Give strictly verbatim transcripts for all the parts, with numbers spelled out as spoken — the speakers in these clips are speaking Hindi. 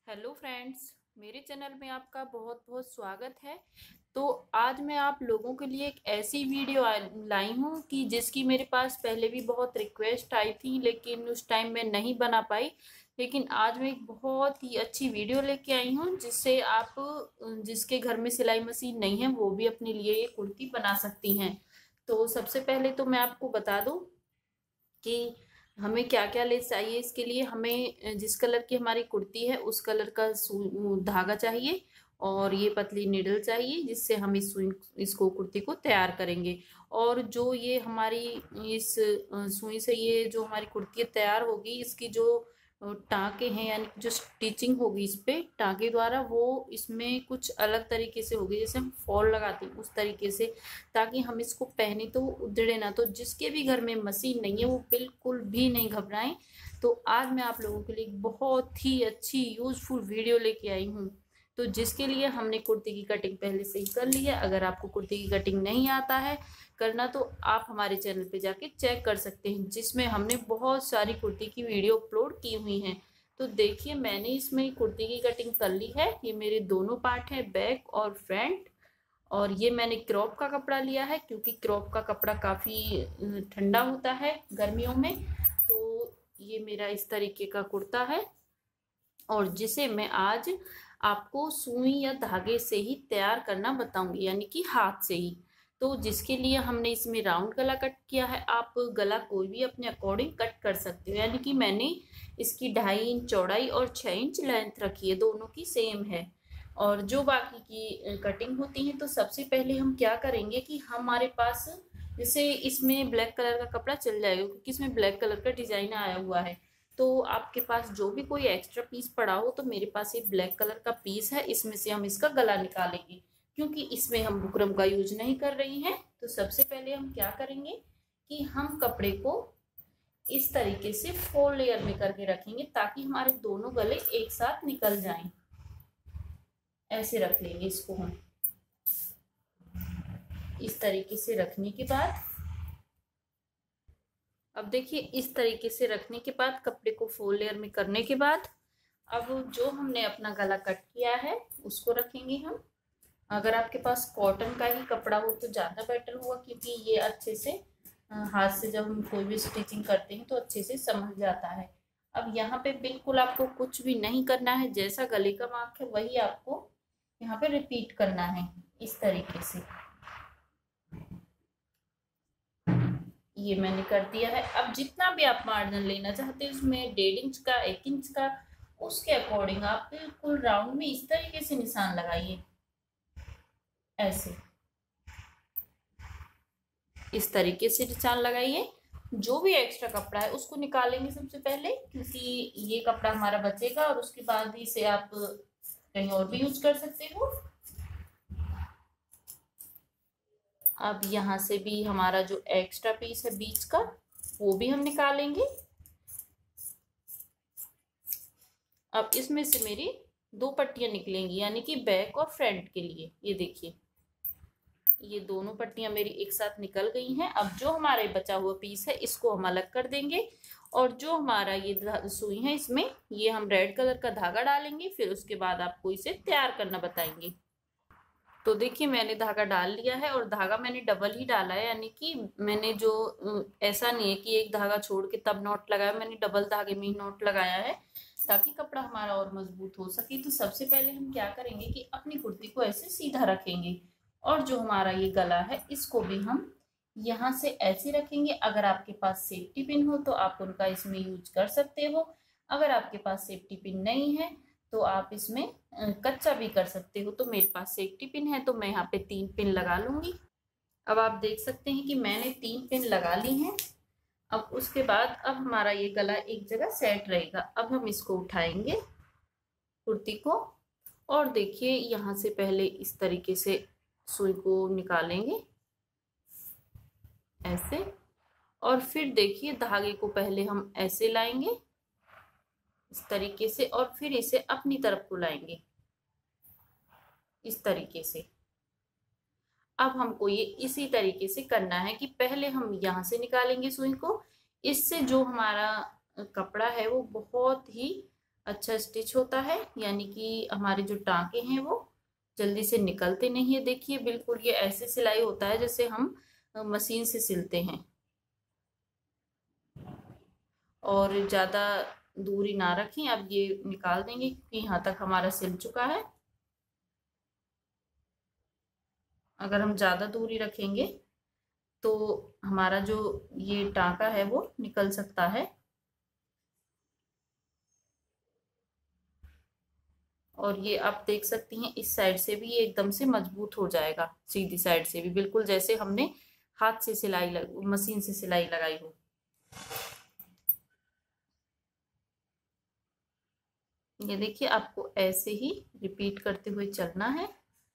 हेलो फ्रेंड्स, मेरे चैनल में आपका बहुत बहुत स्वागत है। तो आज मैं आप लोगों के लिए एक ऐसी वीडियो आ- लाई हूँ कि जिसकी मेरे पास पहले भी बहुत रिक्वेस्ट आई थी, लेकिन उस टाइम मैं नहीं बना पाई। लेकिन आज मैं एक बहुत ही अच्छी वीडियो लेके आई हूँ जिससे आप जिसके घर में सिलाई मशीन नहीं है वो भी अपने लिए ये कुर्ती बना सकती हैं। तो सबसे पहले तो मैं आपको बता दूं कि हमें क्या क्या ले चाहिए। इसके लिए हमें जिस कलर की हमारी कुर्ती है उस कलर का सू- धागा चाहिए, और ये पतली नीडल चाहिए जिससे हम इस सुई इसको कुर्ती को तैयार करेंगे। और जो ये हमारी इस अ, सुई से ये जो हमारी कुर्ती तैयार होगी, इसकी जो अ, टाँके हैं यानी कि जो स्टिचिंग होगी इस पे टाँके द्वारा, वो इसमें कुछ अलग तरीके से होगी, जैसे हम फॉल लगाते हैं उस तरीके से, ताकि हम इसको पहने तो उधड़े ना। तो जिसके भी घर में मशीन नहीं है वो बिल्कुल भी नहीं घबराएं। तो आज मैं आप लोगों के लिए एक बहुत ही अच्छी यूजफुल वीडियो लेके आई हूँ। तो जिसके लिए हमने कुर्ती की कटिंग पहले से ही कर ली है। अगर आपको कुर्ती की कटिंग नहीं आता है करना तो आप हमारे चैनल पे जाके चेक कर सकते हैं, जिसमें हमने बहुत सारी कुर्ती की वीडियो अपलोड की हुई हैं। तो देखिए, मैंने इसमें कुर्ती की कटिंग कर ली है। ये मेरे दोनों पार्ट है, बैक और फ्रंट। और ये मैंने क्रॉप का कपड़ा लिया है क्योंकि क्रॉप का कपड़ा काफ़ी ठंडा होता है गर्मियों में। तो ये मेरा इस तरीके का कुर्ता है, और जिसे मैं आज आपको सुई या धागे से ही तैयार करना बताऊंगी, यानी कि हाथ से ही। तो जिसके लिए हमने इसमें राउंड गला कट किया है। आप गला कोई भी अपने अकॉर्डिंग कट कर सकते हो, यानी कि मैंने इसकी ढाई इंच चौड़ाई और छः इंच लेंथ रखी है, दोनों की सेम है। और जो बाकी की कटिंग होती है, तो सबसे पहले हम क्या करेंगे कि हमारे पास जैसे इसमें ब्लैक कलर का कपड़ा चल जाएगा क्योंकि इसमें ब्लैक कलर का डिजाइन आया हुआ है। तो आपके पास जो भी कोई एक्स्ट्रा पीस पड़ा हो, तो मेरे पास ये ब्लैक कलर का पीस है, इसमें से हम इसका गला निकालेंगे क्योंकि इसमें हम बुकरम का यूज नहीं कर रही हैं। तो सबसे पहले हम क्या करेंगे कि हम कपड़े को इस तरीके से फोर लेयर में करके रखेंगे ताकि हमारे दोनों गले एक साथ निकल जाएं। ऐसे रख लेंगे इसको हम। इस तरीके से रखने के बाद अब देखिए, इस तरीके से रखने के बाद कपड़े को फोर लेयर में करने के बाद अब जो हमने अपना गला कट किया है उसको रखेंगे हम। अगर आपके पास कॉटन का ही कपड़ा हो तो ज़्यादा बेटर होगा, क्योंकि ये अच्छे से अ, हाथ से जब हम कोई भी स्टिचिंग करते हैं तो अच्छे से समझ जाता है। अब यहाँ पे बिल्कुल आपको कुछ भी नहीं करना है, जैसा गले का मार्क है वही आपको यहाँ पे रिपीट करना है इस तरीके से। ये मैंने कर दिया है। अब जितना भी आप मार्जिन लेना चाहते हैं उसमें डेढ़ इंच का, एक इंच का, उसके अकॉर्डिंग आप बिल्कुल राउंड में इस तरीके से निशान लगाइए। ऐसे इस तरीके से निशान लगाइए। जो भी एक्स्ट्रा कपड़ा है उसको निकालेंगे सबसे पहले, क्योंकि ये कपड़ा हमारा बचेगा और उसके बाद ही इसे आप कहीं और भी यूज कर सकते हो। अब यहाँ से भी हमारा जो एक्स्ट्रा पीस है बीच का वो भी हम निकालेंगे। अब इसमें से मेरी दो पट्टियां निकलेंगी, यानी कि बैक और फ्रंट के लिए। ये देखिए, ये दोनों पट्टियां मेरी एक साथ निकल गई हैं। अब जो हमारे बचा हुआ पीस है इसको हम अलग कर देंगे, और जो हमारा ये सुई है इसमें ये हम रेड कलर का धागा डालेंगे। फिर उसके बाद आपको इसे तैयार करना बताएंगे। तो देखिए, मैंने धागा डाल लिया है, और धागा मैंने डबल ही डाला है, यानी कि मैंने जो ऐसा नहीं है कि एक धागा छोड़ के तब नॉट लगाया, मैंने डबल धागे में ही नॉट लगाया है ताकि कपड़ा हमारा और मजबूत हो सके। तो सबसे पहले हम क्या करेंगे कि अपनी कुर्ती को ऐसे सीधा रखेंगे, और जो हमारा ये गला है इसको भी हम यहाँ से ऐसे रखेंगे। अगर आपके पास सेफ्टी पिन हो तो आप उनका इसमें यूज कर सकते हो। अगर आपके पास सेफ्टी पिन नहीं है तो आप इसमें कच्चा भी कर सकते हो। तो मेरे पास सेफ्टी पिन है तो मैं यहाँ पे तीन पिन लगा लूंगी। अब आप देख सकते हैं कि मैंने तीन पिन लगा ली हैं। अब उसके बाद अब हमारा ये गला एक जगह सेट रहेगा। अब हम इसको उठाएंगे कुर्ती को, और देखिए यहाँ से पहले इस तरीके से सुई को निकालेंगे ऐसे, और फिर देखिए धागे को पहले हम ऐसे लाएंगे इस तरीके से, और फिर इसे अपनी तरफ को लाएंगे इस तरीके से। अब हमको ये इसी तरीके से करना है कि पहले हम यहाँ से निकालेंगे सुई को। इससे जो हमारा कपड़ा है वो बहुत ही अच्छा स्टिच होता है, यानी कि हमारे जो टांके हैं वो जल्दी से निकलते नहीं है। देखिए बिल्कुल ये ऐसे सिलाई होता है जैसे हम मशीन से सिलते हैं। और ज़्यादा दूरी ना रखें, अब ये निकाल देंगे क्योंकि यहाँ तक हमारा सिल चुका है। अगर हम ज़्यादा दूरी रखेंगे तो हमारा जो ये टांका है वो निकल सकता है। और ये आप देख सकती हैं इस साइड से भी ये एकदम से मजबूत हो जाएगा, सीधी साइड से भी बिल्कुल जैसे हमने हाथ से सिलाई लग, मशीन से सिलाई लगाई हो। ये देखिए आपको ऐसे ही रिपीट करते हुए चलना है।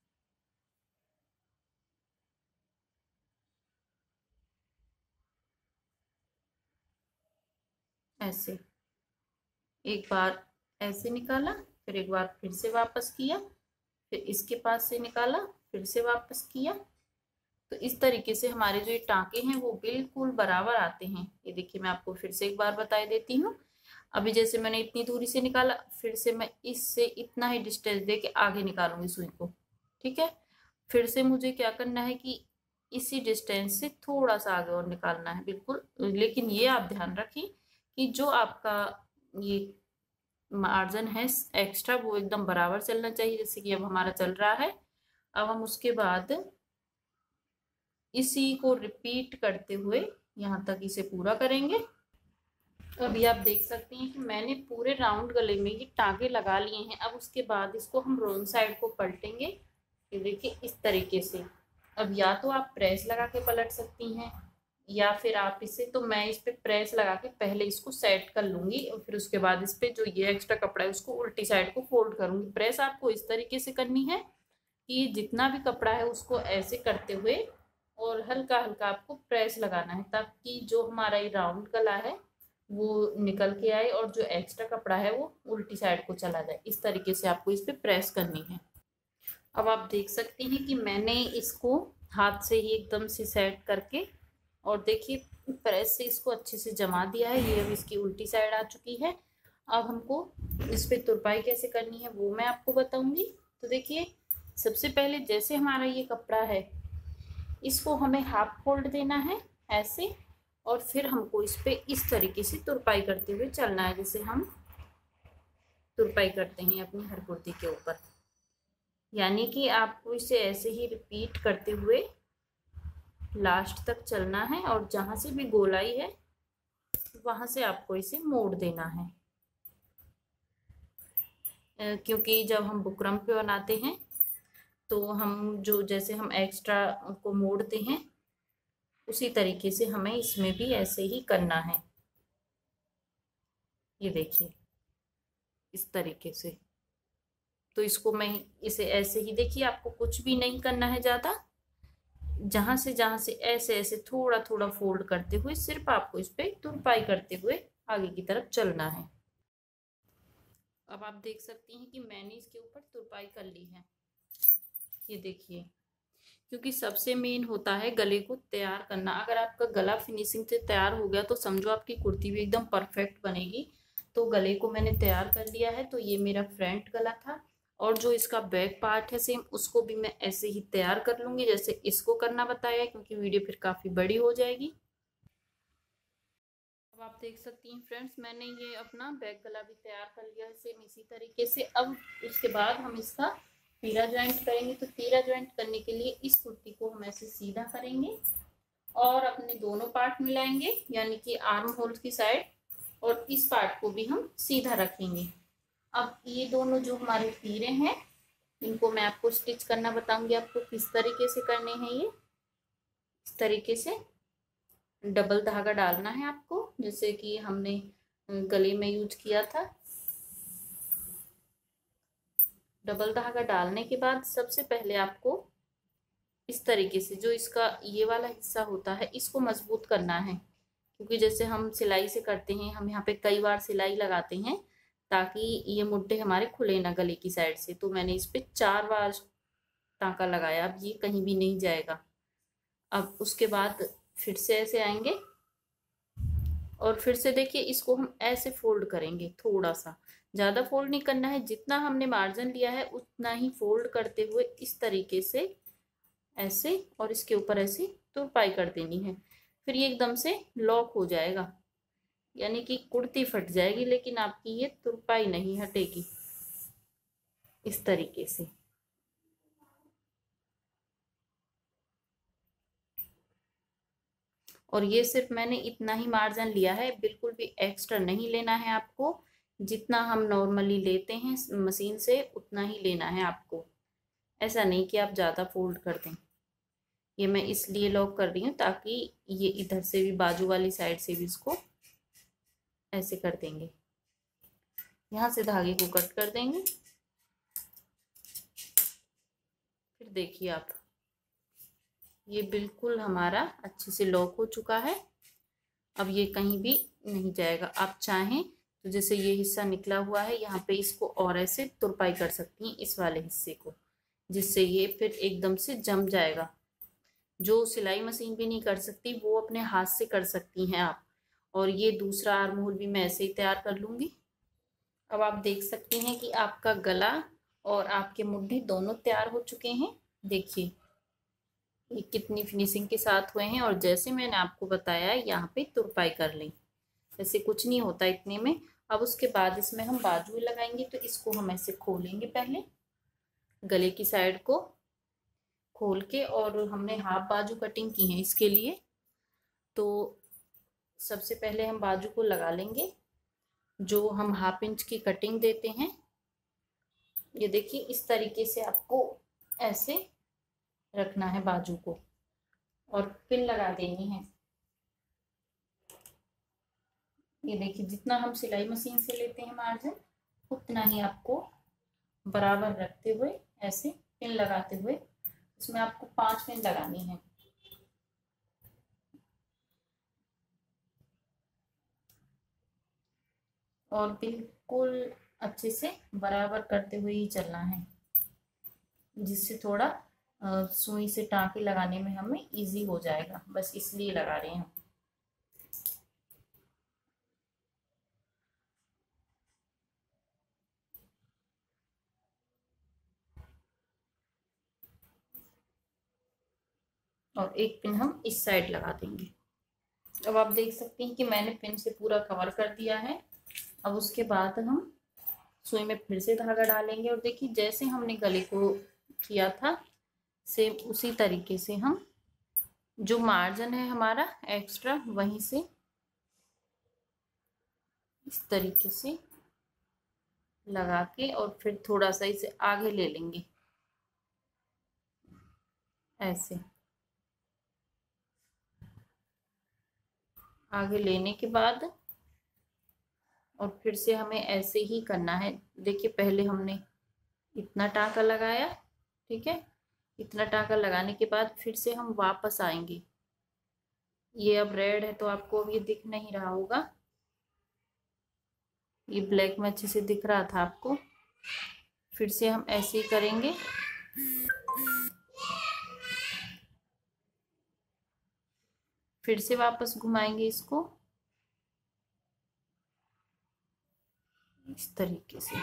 ऐसे एक बार ऐसे निकाला, फिर एक बार फिर से वापस किया, फिर इसके पास से निकाला, फिर से वापस किया। तो इस तरीके से हमारे जो ये टांके हैं वो बिल्कुल बराबर आते हैं। ये देखिए मैं आपको फिर से एक बार बता देती हूँ। अभी जैसे मैंने इतनी दूरी से निकाला, फिर से मैं इससे इतना ही डिस्टेंस दे के आगे निकालूंगी सुई को। ठीक है, फिर से मुझे क्या करना है कि इसी डिस्टेंस से थोड़ा सा आगे और निकालना है बिल्कुल। लेकिन ये आप ध्यान रखें कि जो आपका ये मार्जिन है एक्स्ट्रा वो एकदम बराबर चलना चाहिए, जैसे कि अब हमारा चल रहा है। अब हम उसके बाद इसी को रिपीट करते हुए यहाँ तक इसे पूरा करेंगे। तो अभी आप देख सकते हैं कि मैंने पूरे राउंड गले में ये टांके लगा लिए हैं। अब उसके बाद इसको हम रॉन्ग साइड को पलटेंगे। ये देखिए इस तरीके से। अब या तो आप प्रेस लगा के पलट सकती हैं, या फिर आप इसे, तो मैं इस पे प्रेस लगा के पहले इसको सेट कर लूंगी और फिर उसके बाद इस पे जो ये एक्स्ट्रा कपड़ा है उसको उल्टी साइड को फोल्ड करूंगी। प्रेस आपको इस तरीके से करनी है कि जितना भी कपड़ा है उसको ऐसे करते हुए और हल्का हल्का आपको प्रेस लगाना है, ताकि जो हमारा ये राउंड गला है वो निकल के आए और जो एक्स्ट्रा कपड़ा है वो उल्टी साइड को चला जाए। इस तरीके से आपको इस पे प्रेस करनी है। अब आप देख सकते हैं कि मैंने इसको हाथ से ही एकदम से सेट करके और देखिए प्रेस से इसको अच्छे से जमा दिया है। ये अब इसकी उल्टी साइड आ चुकी है। अब हमको इस पे तुरपाई कैसे करनी है वो मैं आपको बताऊंगी। तो देखिए सबसे पहले जैसे हमारा ये कपड़ा है इसको हमें हाफ फोल्ड देना है ऐसे, और फिर हमको इस पे इस तरीके से तुरपाई करते हुए चलना है, जैसे हम तुरपाई करते हैं अपनी हर कुर्ती के ऊपर। यानी कि आपको इसे ऐसे ही रिपीट करते हुए लास्ट तक चलना है और जहां से भी गोलाई है वहां से आपको इसे मोड़ देना है। क्योंकि जब हम बुकरम पे बनाते हैं तो हम जो जैसे हम एक्स्ट्रा को मोड़ते हैं उसी तरीके से हमें इसमें भी ऐसे ही करना है। ये देखिए इस तरीके से। तो इसको मैं इसे ऐसे ही, देखिए आपको कुछ भी नहीं करना है ज्यादा, जहां से जहां से ऐसे ऐसे थोड़ा थोड़ा फोल्ड करते हुए सिर्फ आपको इस पे तुरपाई करते हुए आगे की तरफ चलना है। अब आप देख सकती हैं कि मैंने इसके ऊपर तुरपाई कर ली है। ये देखिए, क्योंकि सबसे मेन होता है गले को तैयार करना। अगर आपका गला फिनिशिंग से तैयार हो गया तो समझो आपकी कुर्ती भी एकदम परफेक्ट बनेगी। तो गले को मैंने तैयार कर लिया है। तो ये मेरा फ्रंट गला था और जो इसका बैक पार्ट है सेम उसको भी मैं ऐसे ही तैयार कर लूंगी जैसे इसको करना बताया, क्योंकि वीडियो फिर काफी बड़ी हो जाएगी। अब आप देख सकती हैं फ्रेंड्स मैंने ये अपना बैक गला भी तैयार कर लिया है सेम इसी तरीके से। अब उसके बाद हम इसका तीरा ज्वाइंट करेंगे। तो तीरा ज्वाइंट करने के लिए इस कुर्ती को हम ऐसे सीधा करेंगे और अपने दोनों पार्ट मिलाएंगे, यानी कि आर्म होल की साइड, और इस पार्ट को भी हम सीधा रखेंगे। अब ये दोनों जो हमारे तीरे हैं इनको मैं आपको स्टिच करना बताऊंगी आपको किस तरीके से करने हैं। ये इस तरीके से डबल धागा डालना है आपको, जैसे कि हमने गले में यूज किया था। डबल धागा डालने के बाद सबसे पहले आपको इस तरीके से जो इसका ये वाला हिस्सा होता है इसको मजबूत करना है, क्योंकि जैसे हम सिलाई से करते हैं हम यहाँ पे कई बार सिलाई लगाते हैं ताकि ये मुड्ढे हमारे खुले ना गले की साइड से। तो मैंने इस पे चार बार टांका लगाया, अब ये कहीं भी नहीं जाएगा। अब उसके बाद फिर से ऐसे आएंगे और फिर से देखिए इसको हम ऐसे फोल्ड करेंगे थोड़ा सा, ज़्यादा फोल्ड नहीं करना है, जितना हमने मार्जिन लिया है उतना ही फोल्ड करते हुए इस तरीके से ऐसे और इसके ऊपर ऐसे तुरपाई कर देनी है। फिर ये एकदम से लॉक हो जाएगा, यानी कि कुर्ती फट जाएगी लेकिन आपकी ये तुरपाई नहीं हटेगी। इस तरीके से और ये सिर्फ मैंने इतना ही मार्जिन लिया है, बिल्कुल भी एक्स्ट्रा नहीं लेना है आपको। जितना हम नॉर्मली लेते हैं मशीन से उतना ही लेना है आपको, ऐसा नहीं कि आप ज़्यादा फोल्ड कर दें। ये मैं इसलिए लॉक कर रही हूँ ताकि ये इधर से भी बाजू वाली साइड से भी इसको ऐसे कर देंगे। यहाँ से धागे को कट कर देंगे। फिर देखिए आप, ये बिल्कुल हमारा अच्छे से लॉक हो चुका है। अब ये कहीं भी नहीं जाएगा। आप चाहें तो जैसे ये हिस्सा निकला हुआ है यहाँ पे इसको और ऐसे तुरपाई कर सकती हैं इस वाले हिस्से को, जिससे ये फिर एकदम से जम जाएगा। जो सिलाई मशीन भी नहीं कर सकती वो अपने हाथ से कर सकती हैं आप। और ये दूसरा आर्म होल भी मैं ऐसे ही तैयार कर लूँगी। अब आप देख सकती हैं कि आपका गला और आपके मुड्ढे दोनों तैयार हो चुके हैं। देखिए ये कितनी फिनिशिंग के साथ हुए हैं। और जैसे मैंने आपको बताया यहाँ पे तुरपाई कर लें, ऐसे कुछ नहीं होता इतने में। अब उसके बाद इसमें हम बाजू लगाएंगे, तो इसको हम ऐसे खोलेंगे, पहले गले की साइड को खोल के, और हमने हाफ बाजू कटिंग की है इसके लिए। तो सबसे पहले हम बाजू को लगा लेंगे, जो हम हाफ इंच की कटिंग देते हैं। ये देखिए इस तरीके से आपको ऐसे रखना है बाजू को और पिन लगा देनी है। ये देखिए जितना हम सिलाई मशीन से लेते हैं मार्जिन, उतना ही आपको बराबर रखते हुए ऐसे पिन लगाते हुए इसमें आपको पांच पिन लगानी है। और बिल्कुल अच्छे से बराबर करते हुए ही चलना है, जिससे थोड़ा सुई से टाँके लगाने में हमें इजी हो जाएगा, बस इसलिए लगा रहे हैं। और एक पिन हम इस साइड लगा देंगे। अब आप देख सकते हैं कि मैंने पिन से पूरा कवर कर दिया है। अब उसके बाद हम सुई में फिर से धागा डालेंगे और देखिए जैसे हमने गले को किया था सेम उसी तरीके से हम जो मार्जिन है हमारा एक्स्ट्रा वहीं से इस तरीके से लगा के और फिर थोड़ा सा इसे आगे ले लेंगे ऐसे। आगे लेने के बाद और फिर से हमें ऐसे ही करना है। देखिए पहले हमने इतना टाँका लगाया, ठीक है, इतना टाँका लगाने के बाद फिर से हम वापस आएंगे। ये अब रेड है तो आपको अब ये दिख नहीं रहा होगा, ये ब्लैक में अच्छे से दिख रहा था आपको। फिर से हम ऐसे ही करेंगे, फिर से वापस घुमाएंगे इसको इस तरीके से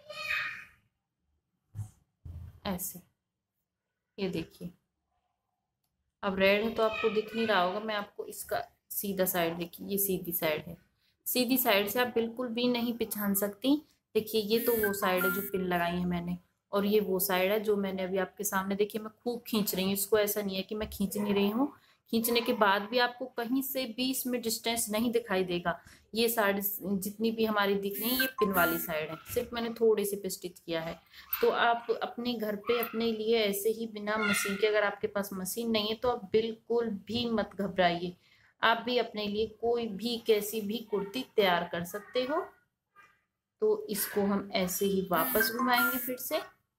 ऐसे। ये देखिए अब रेड है तो आपको दिख नहीं रहा होगा, मैं आपको इसका सीधा साइड, देखिए ये सीधी साइड है, सीधी साइड से आप बिल्कुल भी नहीं पहचान सकती। देखिए ये तो वो साइड है जो पिन लगाई है मैंने, और ये वो साइड है जो मैंने अभी आपके सामने, देखिए मैं खूब खींच रही हूँ इसको, ऐसा नहीं है कि मैं खींच नहीं रही हूँ। खींचने के बाद भी आपको कहीं से भी इसमें डिस्टेंस नहीं दिखाई देगा। ये साइड जितनी भी हमारी दिख रही है ये पिन वाली साइड है, सिर्फ मैंने थोड़ी सी पे स्टिच किया है। तो आप अपने घर पे अपने लिए ऐसे ही बिना मशीन के, अगर आपके पास मशीन नहीं है तो आप बिल्कुल भी मत घबराइए, आप भी अपने लिए कोई भी कैसी भी कुर्ती तैयार कर सकते हो। तो इसको हम ऐसे ही वापस घुमाएंगे फिर से,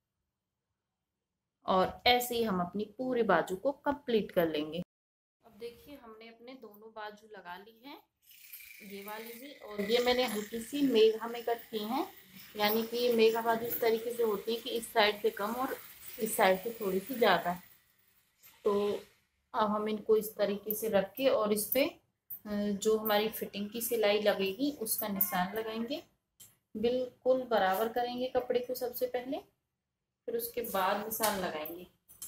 और ऐसे ही हम अपनी पूरी बाजू को कंप्लीट कर लेंगे। अब देखिए हमने अपने दोनों बाजू लगा ली है, ये वाली भी, और ये मैंने हल्की सी मेघा में कट की है, यानी कि ये मेघा बाजू इस तरीके से होती है कि इस साइड से कम और इस साइड से थोड़ी सी ज़्यादा। तो अब हम इनको इस तरीके से रख के और इस पर जो हमारी फिटिंग की सिलाई लगेगी उसका निशान लगाएंगे। बिल्कुल बराबर करेंगे कपड़े को सबसे पहले, फिर उसके बाद निशान लगाएंगे।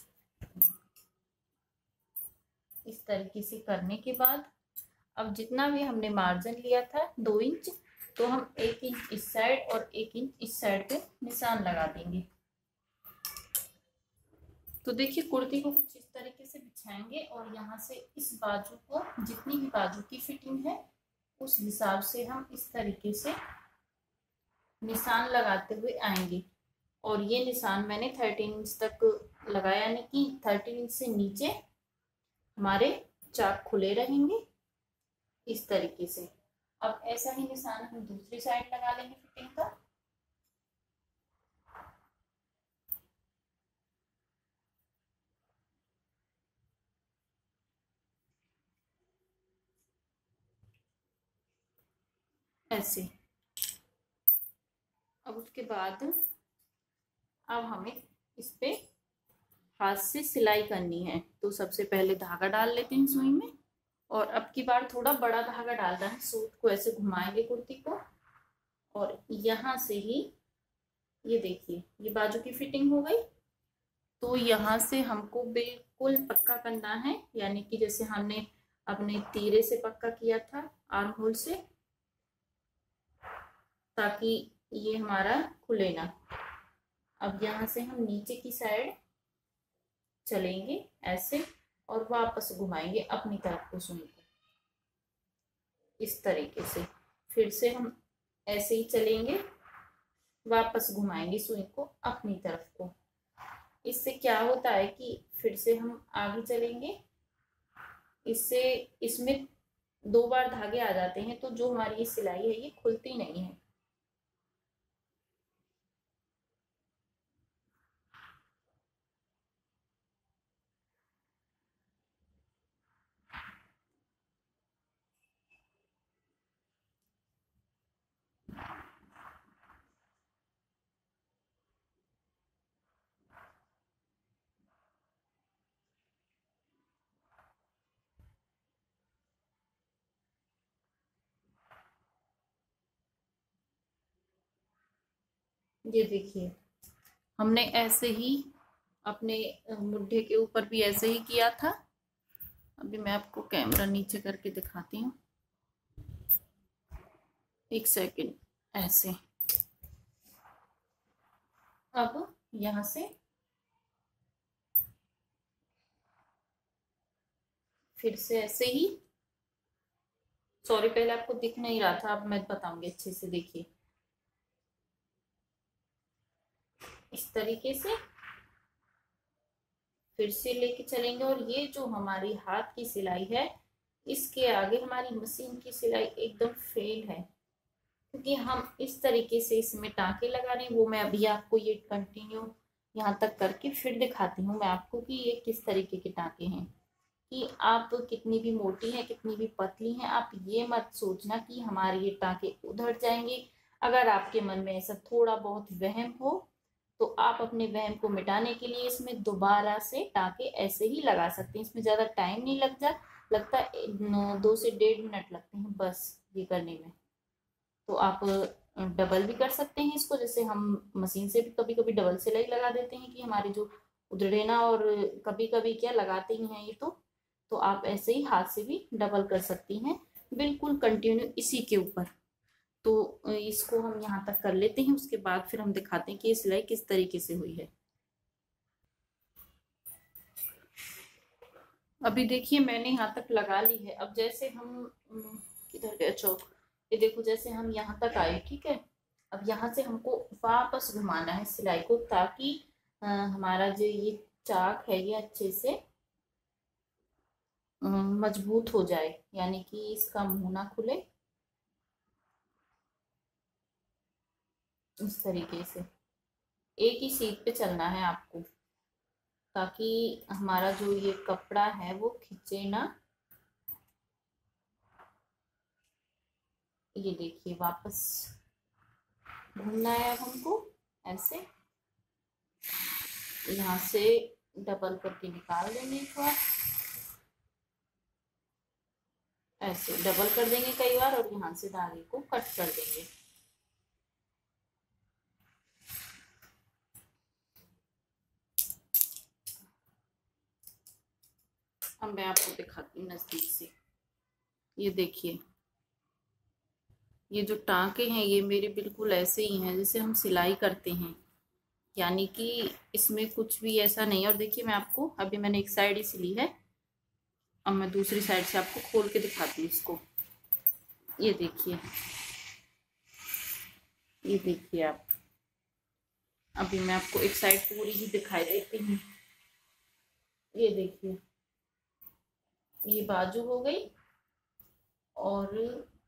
इस तरीके से करने के बाद अब जितना भी हमने मार्जिन लिया था दो इंच, तो हम एक इंच इस साइड और एक इंच इस साइड पे निशान लगा देंगे। तो देखिए कुर्ती को कुछ इस तरीके से बिछाएंगे और यहाँ से इस बाजू को, जितनी भी बाजू की फिटिंग है उस हिसाब से हम इस तरीके से निशान लगाते हुए आएंगे। और ये निशान मैंने थर्टीन इंच तक लगाया, यानी कि थर्टीन इंच से नीचे हमारे चाक खुले रहेंगे इस तरीके से। अब ऐसा ही निशान हम दूसरी साइड लगा लेंगे फिटिंग का। ऐसे। अब उसके बाद अब हमें इस पे हाथ से सिलाई करनी है। तो सबसे पहले धागा डाल लेते हैं सुई में, और अब की बार थोड़ा बड़ा धागा डालना है। सूट को ऐसे घुमाएंगे कुर्ती को, और यहाँ से ही ये देखिए ये बाजू की फिटिंग हो गई। तो यहाँ से हमको बिल्कुल पक्का करना है, यानी कि जैसे हमने अपने तीरे से पक्का किया था आर्म होल से, ताकि ये हमारा खुले ना। अब यहाँ से हम नीचे की साइड चलेंगे ऐसे, और वापस घुमाएंगे अपनी तरफ को सुई को इस तरीके से। फिर से हम ऐसे ही चलेंगे, वापस घुमाएंगे सुई को अपनी तरफ को। इससे क्या होता है कि फिर से हम आगे चलेंगे, इससे इसमें दो बार धागे आ जाते हैं, तो जो हमारी ये सिलाई है ये खुलती नहीं है। ये देखिए हमने ऐसे ही अपने मुड्ढे के ऊपर भी ऐसे ही किया था। अभी मैं आपको कैमरा नीचे करके दिखाती हूँ, एक सेकंड। ऐसे अब यहाँ से फिर से ऐसे ही, सॉरी पहले आपको दिख नहीं रहा था, अब मैं बताऊंगी अच्छे से। देखिए इस तरीके से फिर से लेके चलेंगे, और ये जो हमारी हाथ की सिलाई है इसके आगे हमारी मशीन की सिलाई एकदम फेल है, क्योंकि हम इस तरीके से इसमें टाँके लगा रहे हैं। वो मैं अभी आपको ये कंटिन्यू यहाँ तक करके फिर दिखाती हूँ मैं आपको कि ये किस तरीके के टाँके हैं। कि आप कितनी भी मोटी हैं कितनी भी पतली हैं, आप ये मत सोचना कि हमारे ये टाँके उधर जाएंगे। अगर आपके मन में ऐसा थोड़ा बहुत वहम हो तो आप अपने वहम को मिटाने के लिए इसमें दोबारा से टाँके ऐसे ही लगा सकते हैं। इसमें ज़्यादा टाइम नहीं लग जा लगता, दो से डेढ़ मिनट लगते हैं बस ये करने में। तो आप डबल भी कर सकते हैं इसको, जैसे हम मशीन से भी कभी कभी डबल सिलाई लगा देते हैं कि हमारे जो उधड़े ना, और कभी कभी क्या लगाते ही हैं ये तो तो आप ऐसे ही हाथ से भी डबल कर सकती हैं, बिल्कुल कंटिन्यू इसी के ऊपर। तो इसको हम यहाँ तक कर लेते हैं, उसके बाद फिर हम दिखाते हैं कि ये सिलाई किस तरीके से हुई है। अभी देखिए मैंने यहाँ तक लगा ली है। अब जैसे हम किधर गया चौक, ये देखो जैसे हम यहाँ तक आए, ठीक है। अब यहाँ से हमको वापस घुमाना है सिलाई को, ताकि आ, हमारा जो ये चाक है ये अच्छे से मजबूत हो जाए, यानी कि इसका मुंह ना खुले। इस तरीके से एक ही सीट पे चलना है आपको, ताकि हमारा जो ये कपड़ा है वो खिंचे ना। ये देखिए वापस घूमना है अब हमको ऐसे, यहाँ से डबल करके निकाल देंगे एक बार, ऐसे डबल कर देंगे कई बार, और यहाँ से धागे को कट कर देंगे। अब मैं आपको दिखाती हूँ नजदीक से। ये देखिए, ये जो टांके हैं ये मेरे बिल्कुल ऐसे ही हैं जैसे हम सिलाई करते हैं, यानी कि इसमें कुछ भी ऐसा नहीं है। और देखिए, मैं आपको अभी मैंने एक साइड ही सिली है, अब मैं दूसरी साइड से आपको खोल के दिखाती हूँ इसको। ये देखिए, ये देखिए आप, अभी मैं आपको एक साइड पूरी ही दिखाई देती हूँ। ये देखिए, ये बाजू हो गई और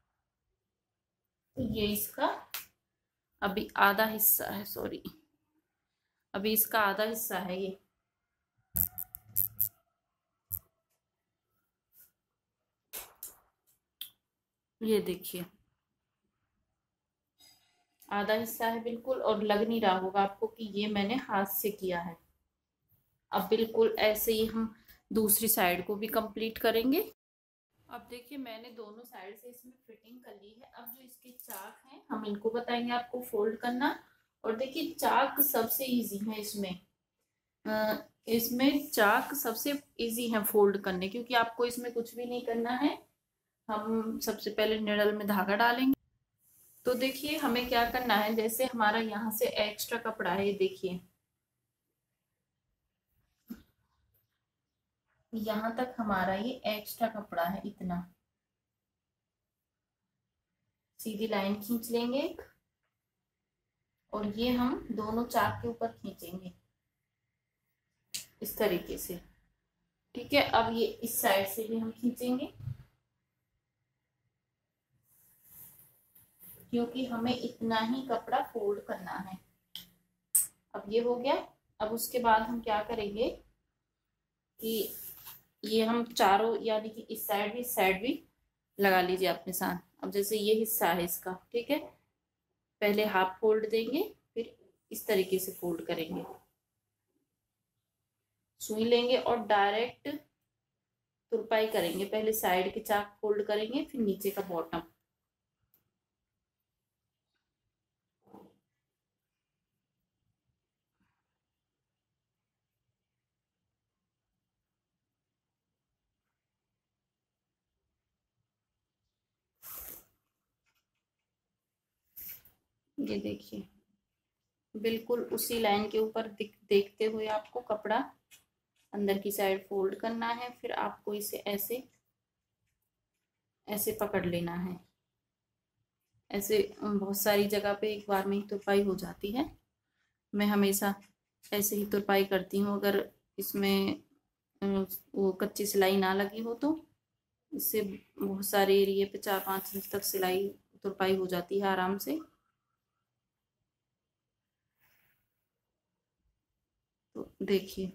ये इसका अभी आधा हिस्सा है, सॉरी, अभी इसका आधा हिस्सा है ये। ये देखिए, आधा हिस्सा है बिल्कुल, और लग नहीं रहा होगा आपको कि ये मैंने हाथ से किया है। अब बिल्कुल ऐसे ही हम दूसरी साइड को भी कंप्लीट करेंगे। अब देखिए, मैंने दोनों साइड से इसमें फिटिंग कर ली है। अब जो इसके चाक हैं हम इनको बताएंगे आपको फोल्ड करना। और देखिए, चाक सबसे इजी है इसमें, आ, इसमें चाक सबसे इजी है फोल्ड करने, क्योंकि आपको इसमें कुछ भी नहीं करना है। हम सबसे पहले निडल में धागा डालेंगे। तो देखिए, हमें क्या करना है, जैसे हमारा यहाँ से एक्स्ट्रा कपड़ा है, ये देखिए यहाँ तक हमारा ये एक्स्ट्रा कपड़ा है, इतना सीधी लाइन खींच लेंगे और ये हम दोनों चाक के ऊपर खींचेंगे इस तरीके से। ठीक है, अब ये इस साइड से भी हम खींचेंगे, क्योंकि हमें इतना ही कपड़ा फोल्ड करना है। अब ये हो गया। अब उसके बाद हम क्या करेंगे कि ये हम चारों, यानी कि इस साइड भी इस साइड भी लगा लीजिए अपने साथ। अब जैसे ये हिस्सा है इसका, ठीक है, पहले हाफ फोल्ड देंगे, फिर इस तरीके से फोल्ड करेंगे, सुई लेंगे और डायरेक्ट तुरपाई करेंगे। पहले साइड के चाक फोल्ड करेंगे, फिर नीचे का बॉटम। ये देखिए, बिल्कुल उसी लाइन के ऊपर देखते हुए आपको कपड़ा अंदर की साइड फोल्ड करना है। फिर आपको इसे ऐसे ऐसे पकड़ लेना है। ऐसे बहुत सारी जगह पे एक बार में ही तुरपाई हो जाती है। मैं हमेशा ऐसे ही तुरपाई करती हूँ। अगर इसमें वो कच्ची सिलाई ना लगी हो तो इससे बहुत सारे एरिए पे चार पाँच इंच तक सिलाई तुरपाई हो जाती है आराम से। तो देखिए,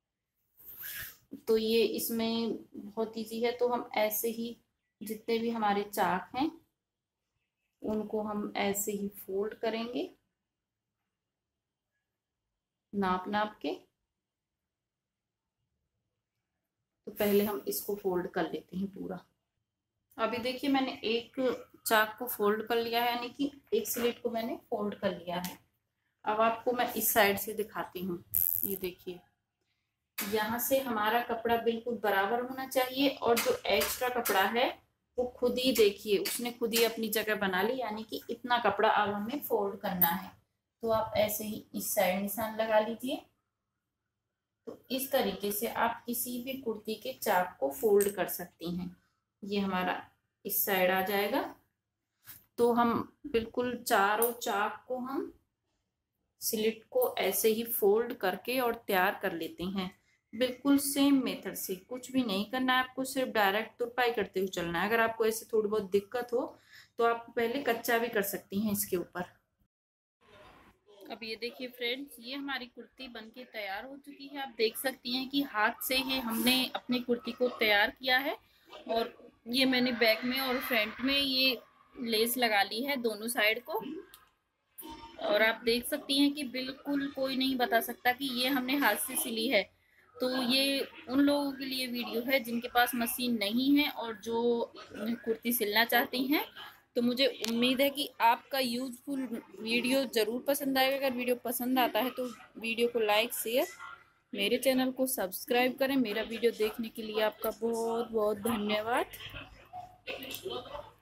तो ये इसमें बहुत इजी है। तो हम ऐसे ही जितने भी हमारे चाक हैं उनको हम ऐसे ही फोल्ड करेंगे, नाप नाप के। तो पहले हम इसको फोल्ड कर लेते हैं पूरा। अभी देखिए, मैंने एक चाक को फोल्ड कर लिया है, यानी कि एक स्लिट को मैंने फोल्ड कर लिया है। अब आपको मैं इस साइड से दिखाती हूँ। ये देखिए, यहाँ से हमारा कपड़ा बिल्कुल बराबर होना चाहिए, और जो एक्स्ट्रा कपड़ा है वो खुद ही, देखिए उसने खुद ही अपनी जगह बना ली, यानी कि इतना कपड़ा अब हमें फोल्ड करना है। तो आप ऐसे ही इस साइड निशान लगा लीजिए। तो इस तरीके से आप किसी भी कुर्ती के चाक को फोल्ड कर सकती हैं। ये हमारा इस साइड आ जाएगा। तो हम बिल्कुल चारों चाक को हम स्लिट को ऐसे ही फोल्ड करके और तैयार कर लेते हैं। बिल्कुल सेम मेथड से, कुछ भी नहीं करना है आपको, सिर्फ डायरेक्ट तुरपाई करते हुए चलना है। अगर आपको ऐसे थोड़ी बहुत दिक्कत हो तो आप पहले कच्चा भी कर सकती हैं इसके ऊपर। अब ये देखिए फ्रेंड्स, ये हमारी कुर्ती बनके तैयार हो चुकी है। आप देख सकती हैं कि हाथ से ही हमने अपनी कुर्ती को तैयार किया है। और ये मैंने बैक में और फ्रंट में ये लेस लगा ली है दोनों साइड को। और आप देख सकती हैं कि बिल्कुल कोई नहीं बता सकता कि ये हमने हाथ से सिली है। तो ये उन लोगों के लिए वीडियो है जिनके पास मशीन नहीं है और जो कुर्ती सिलना चाहती हैं। तो मुझे उम्मीद है कि आपका यूजफुल वीडियो ज़रूर पसंद आएगा। अगर वीडियो पसंद आता है तो वीडियो को लाइक शेयर मेरे चैनल को सब्सक्राइब करें। मेरा वीडियो देखने के लिए आपका बहुत बहुत धन्यवाद।